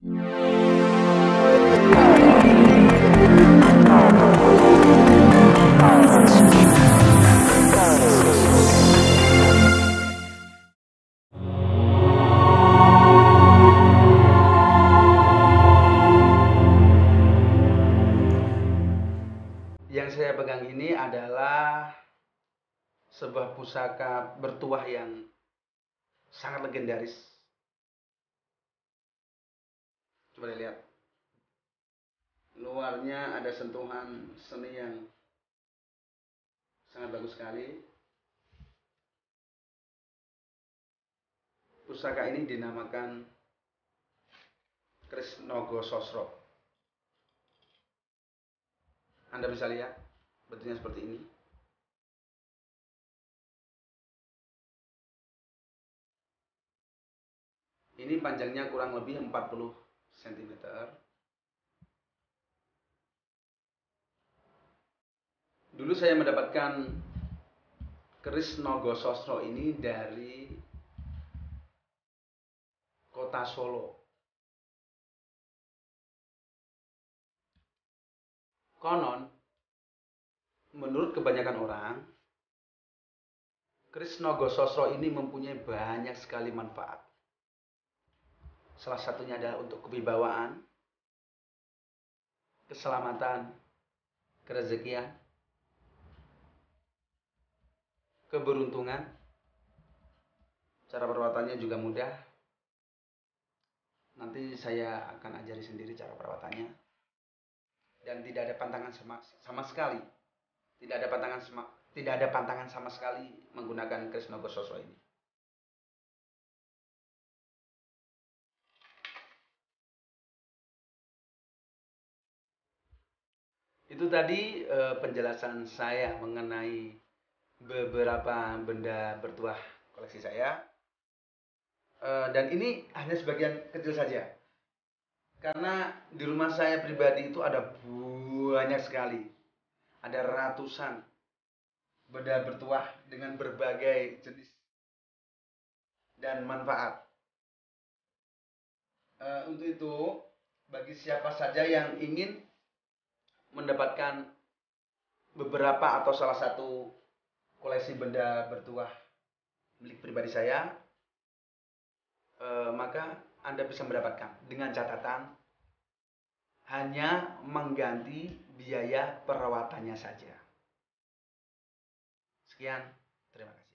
Yang saya pegang ini adalah sebuah pusaka bertuah yang sangat legendaris. Coba lihat. Luarnya ada sentuhan seni yang sangat bagus sekali. Pusaka ini dinamakan Keris Nogo Sosro. Anda bisa lihat bentuknya seperti ini. Ini panjangnya kurang lebih 40 cm. Dulu saya mendapatkan keris Nogo Sosro ini dari kota Solo. Konon, menurut kebanyakan orang, keris Nogo Sosro ini mempunyai banyak sekali manfaat. Salah satunya adalah untuk kewibawaan, keselamatan, kerezekian, keberuntungan. Cara perawatannya juga mudah. Nanti saya akan ajari sendiri cara perawatannya. Dan tidak ada pantangan sama sekali. Tidak ada pantangan sama sekali menggunakan keris Nogo Sosro ini. Itu tadi penjelasan saya mengenai beberapa benda bertuah koleksi saya. Dan ini hanya sebagian kecil saja. Karena di rumah saya pribadi itu ada banyak sekali. Ada ratusan benda bertuah dengan berbagai jenis dan manfaat. Untuk itu, bagi siapa saja yang ingin mendapatkan beberapa atau salah satu koleksi benda bertuah milik pribadi saya, maka Anda bisa mendapatkan dengan catatan hanya mengganti biaya perawatannya saja. Sekian, terima kasih.